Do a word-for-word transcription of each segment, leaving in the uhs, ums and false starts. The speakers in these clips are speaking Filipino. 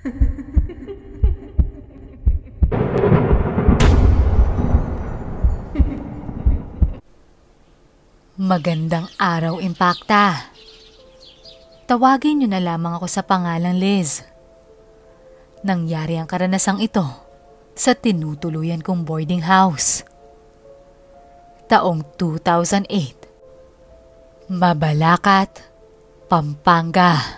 Magandang araw, Impacta. Tawagin niyo na lamang ako sa pangalang Liz. Nangyari ang karanasang ito sa tinutuluyan kong boarding house. Taong two thousand eight. Mabalacat, Pampanga.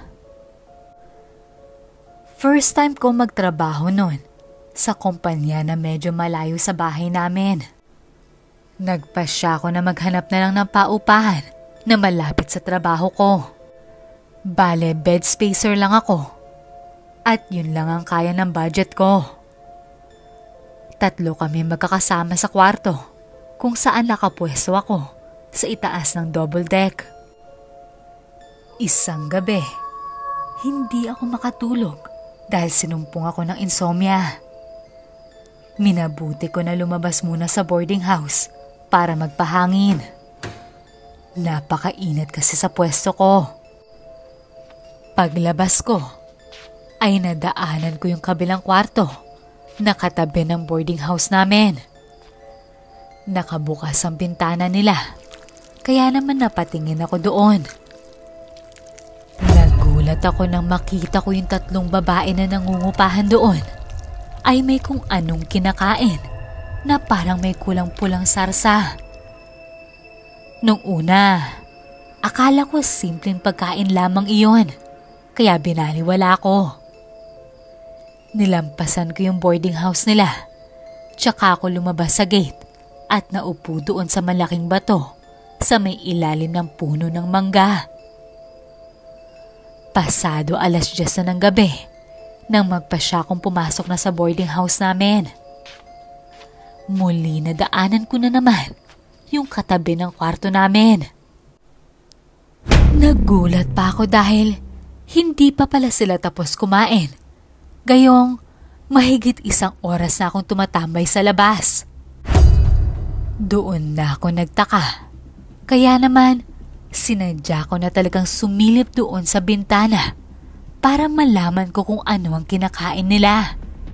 First time ko magtrabaho noon sa kumpanya na medyo malayo sa bahay namin. Nagpasya ako na maghanap na lang ng paupahan na malapit sa trabaho ko. Bale, bed spacer lang ako. At yun lang ang kaya ng budget ko. Tatlo kami magkakasama sa kwarto kung saan nakapwesto ako sa itaas ng double deck. Isang gabi, hindi ako makatulog dahil sinumpong ako ng insomnia. Minabuti ko na lumabas muna sa boarding house para magpahangin. Napakainit kasi sa pwesto ko. Paglabas ko, ay nadaanan ko yung kabilang kwarto na katabi ng boarding house namin. Nakabukas ang bintana nila, kaya naman napatingin ako doon. Nagulat ako nang makita ko yung tatlong babae na nangungupahan doon ay may kung anong kinakain na parang may kulang-pulang sarsa. Nung una, akala ko simpleng pagkain lamang iyon, kaya binaliwala ko. Nilampasan ko yung boarding house nila, tsaka ako lumabas sa gate at naupo doon sa malaking bato sa may ilalim ng puno ng mangga. Pasado alas diyes na ng gabi nang magpasya akong pumasok na sa boarding house namin. Muli nadaanan ko na naman yung katabi ng kwarto namin. Nagulat pa ako dahil hindi pa pala sila tapos kumain. Gayong mahigit isang oras na akong tumatambay sa labas. Doon na ako nagtaka. Kaya naman, sinadya ko na talagang sumilip doon sa bintana para malaman ko kung ano ang kinakain nila.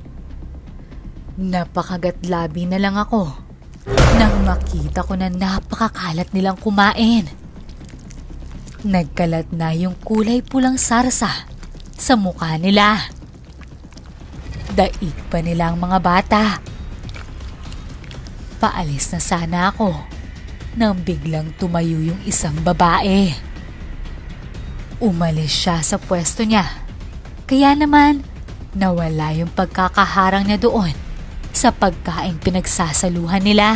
Napakagatlabi na lang ako nang makita ko na napakakalat nilang kumain. Nagkalat na yung kulay pulang sarsa sa mukha nila. Daig pa nila ang mga bata. Paalis na sana ako nang biglang tumayo yung isang babae. Umalis siya sa pwesto niya, kaya naman nawala yung pagkakaharang niya doon sa pagkaing pinagsasaluhan nila.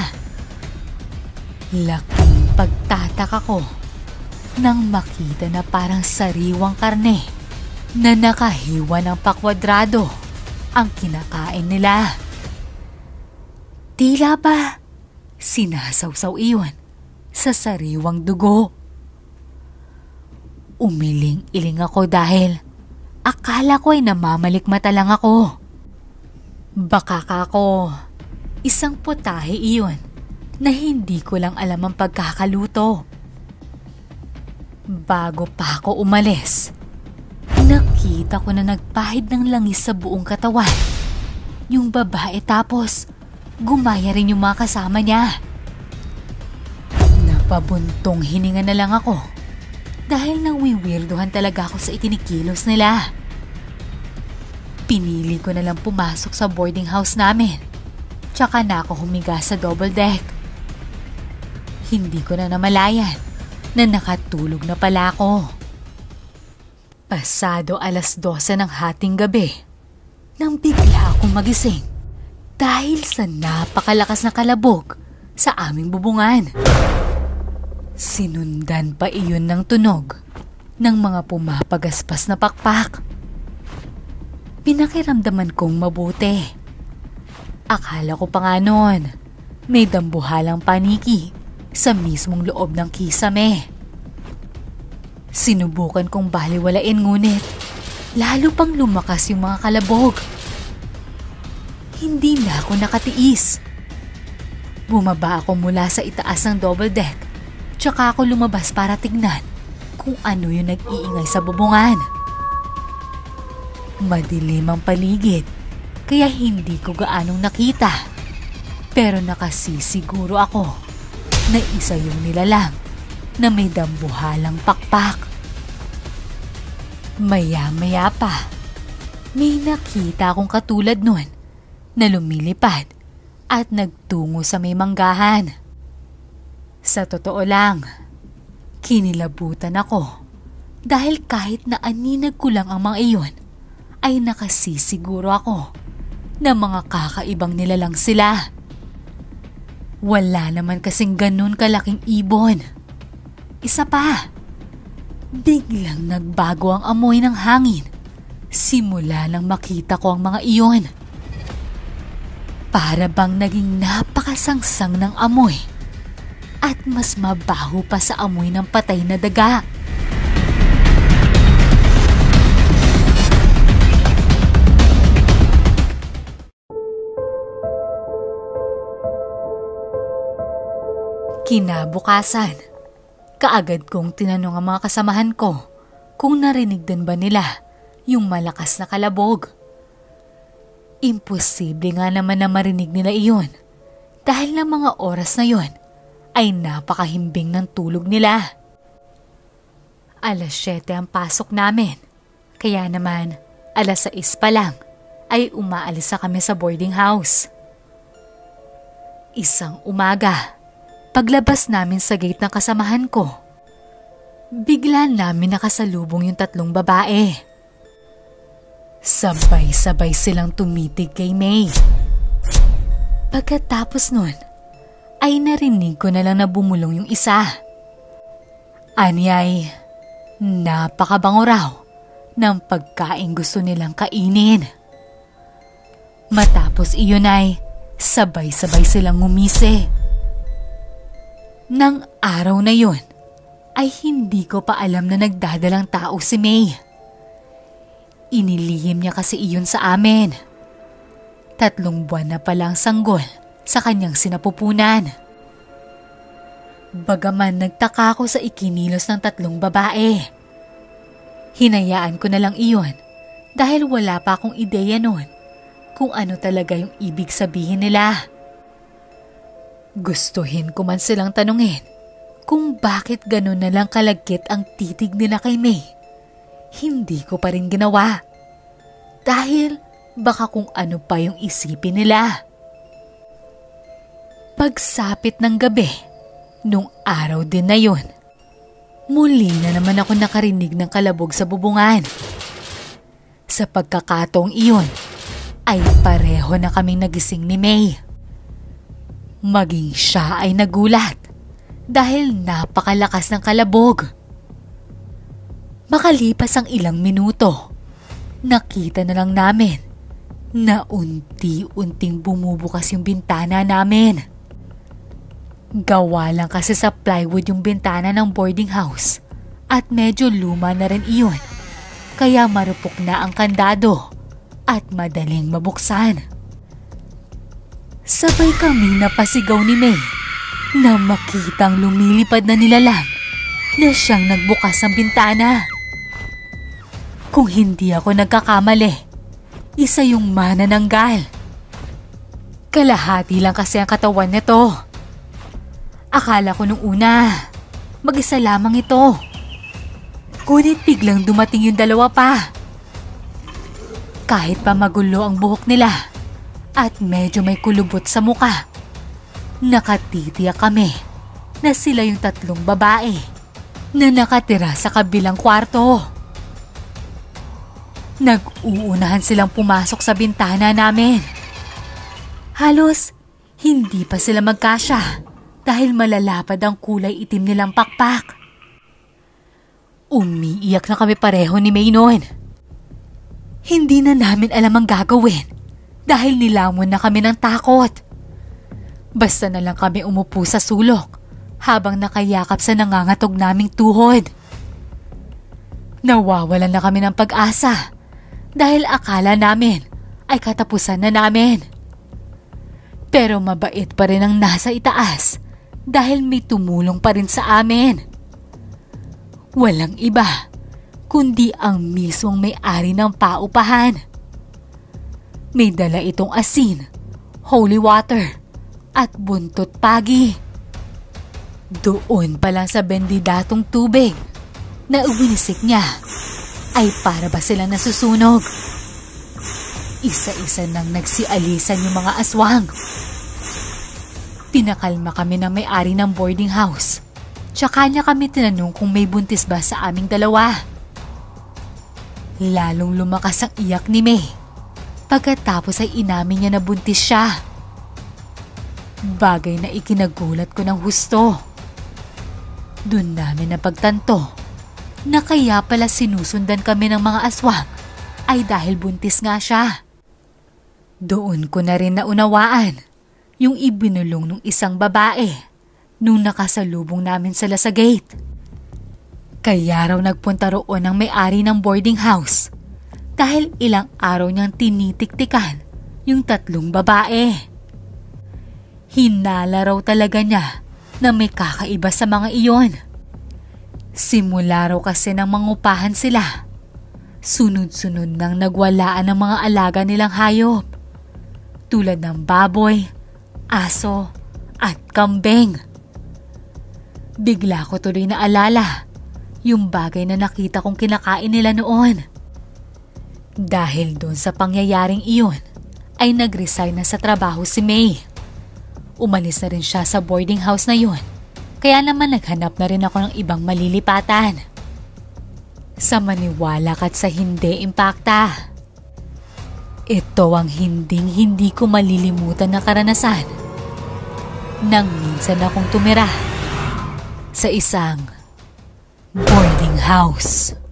Laking pagtataka ko nang makita na parang sariwang karne na nakahiwa ng pakwadrado ang kinakain nila. Tila ba sinasawsaw iyon sa sariwang dugo. Umiling-iling ako dahil akala ko ay namamalikmata lang ako. Baka kako, isang putahe iyon na hindi ko lang alam ang pagkakaluto. Bago pa ako umalis, nakita ko na nagpahid ng langis sa buong katawan yung babae, tapos gumaya rin yung mga kasama niya. Napabuntong hininga na lang ako dahil nawiwirduhan talaga ako sa itinikilos nila. Pinili ko na lang pumasok sa boarding house namin, tsaka na ako humiga sa double deck. Hindi ko na namalayan na nakatulog na pala ako. Pasado alas dose ng hating gabi nang bigla akong magising dahil sa napakalakas na kalabog sa aming bubungan. Sinundan pa iyon ng tunog ng mga pumapagaspas na pakpak. Pinakiramdaman kong mabuti. Akala ko pa nga noon may dambuhalang paniki sa mismong loob ng kisame. Sinubukan kong baliwalain, ngunit lalo pang lumakas yung mga kalabog. Hindi na ako nakatiis. Bumaba ako mula sa itaas ng double deck, tsaka ako lumabas para tignan kung ano yung nag-iingay sa bubungan. Madilim ang paligid, kaya hindi ko gaanong nakita. Pero nakasisiguro ako na isa yung nilalang na may dambuhalang pakpak. Maya-maya pa, may nakita akong katulad nun na lumilipad at nagtungo sa may manggahan. Sa totoo lang, kinilabutan ako dahil kahit na aninag ko lang ang mga iyon, ay nakasisiguro ako na mga kakaibang nilalang sila. Wala naman kasing ganun kalaking ibon. Isa pa, biglang nagbago ang amoy ng hangin simula nang makita ko ang mga iyon. Para bang naging napakasangsang ng amoy at mas mabaho pa sa amoy ng patay na daga. Kinabukasan, kaagad kong tinanong ang mga kasamahan ko kung narinig din ba nila yung malakas na kalabog. Imposible nga naman na marinig nila iyon dahil ng mga oras na yon ay napakahimbing ng tulog nila. Alas siyete ang pasok namin, kaya naman alas sais pa lang ay umaalis na kami sa boarding house. Isang umaga, paglabas namin sa gate ng kasamahan ko, bigla namin nakasalubong yung tatlong babae. Sabay-sabay silang tumitig kay May. Pagkatapos nun, ay narinig ko na lang na bumulong yung isa. Anyay, napakabango raw ng pagkain gusto nilang kainin. Matapos iyon ay sabay-sabay silang ngumisi. Nang araw na yon, ay hindi ko pa alam na nagdadalang tao si May. Inilihim niya kasi iyon sa amin. Tatlong buwan na palang sanggol sa kanyang sinapupunan. Bagaman nagtaka ko sa ikinilos ng tatlong babae, hinayaan ko na lang iyon dahil wala pa akong ideya noon kung ano talaga yung ibig sabihin nila. Gustuhin ko man silang tanungin kung bakit ganun na lang kalagkit ang titig nila kay May. Hindi ko pa rin ginawa dahil baka kung ano pa yung isipin nila. Pagsapit ng gabi, nung araw din na yun, muli na naman ako nakarinig ng kalabog sa bubungan. Sa pagkakataong iyon, ay pareho na kaming nagising ni May. Maging siya ay nagulat dahil napakalakas ng kalabog. Makalipas ang ilang minuto, nakita na lang namin na unti-unting bumubukas yung bintana namin. Gawa lang kasi sa plywood yung bintana ng boarding house at medyo luma na rin iyon, kaya marupok na ang kandado at madaling mabuksan. Sabay kami napasigaw ni May na makitang lumilipad na nilalang na siyang nagbukas ng bintana. Kung hindi ako nagkakamali, isa yung manananggal. Kalahati lang kasi ang katawan nito. Akala ko nung una, mag-isa lamang ito. Ngunit biglang dumating yung dalawa pa. Kahit pa magulo ang buhok nila at medyo may kulubot sa muka, nakatitiyak kami na sila yung tatlong babae na nakatira sa kabilang kwarto. Nag-uunahan silang pumasok sa bintana namin. Halos hindi pa sila magkasya dahil malalapad ang kulay itim nilang pakpak. Umiiyak na kami pareho ni May noon. Hindi na namin alam ang gagawin dahil nilamon na kami ng takot. Basta na lang kami umupo sa sulok habang nakayakap sa nangangatog naming tuhod. Nawawalan na kami ng pag-asa dahil akala namin ay katapusan na namin. Pero mabait pa rin ang nasa itaas dahil may tumulong pa rin sa amin. Walang iba kundi ang mismong may-ari ng paupahan. May dala itong asin, holy water, at buntot pagi. Doon pa lang sa bendidatong tubig na winisik niya ay para ba silang nasusunog. Isa-isa nang nagsialisan yung mga aswang. Pinakalma kami ng may-ari ng boarding house. Tsaka niya kami tinanong kung may buntis ba sa aming dalawa. Lalong lumakas ang iyak ni May. Pagkatapos ay inamin niya na buntis siya. Bagay na ikinagulat ko ng husto. Doon namin napagtanto na kaya pala sinusundan kami ng mga aswang ay dahil buntis nga siya. Doon ko na rin naunawaan yung ibinulong ng isang babae nung nakasalubong namin sila sa gate. Kaya raw nagpunta roon ang may-ari ng boarding house dahil ilang araw niyang tinitiktikan yung tatlong babae. Hinala raw talaga niya na may kakaiba sa mga iyon. Simula raw kasi nang mangupahan sila, sunod-sunod nang nagwalaan ng mga alaga nilang hayop, tulad ng baboy, aso, at kambing. Bigla ko tuloy na alala yung bagay na nakita kong kinakain nila noon. Dahil doon sa pangyayaring iyon, ay nag-resign na sa trabaho si May. Umalis na rin siya sa boarding house na yun, kaya naman naghanap na rin ako ng ibang malilipatan. Sa maniwala ka't sa hindi impakta. Ito ang hinding-hindi ko malilimutan na karanasan nang minsan akong tumira sa isang boarding house.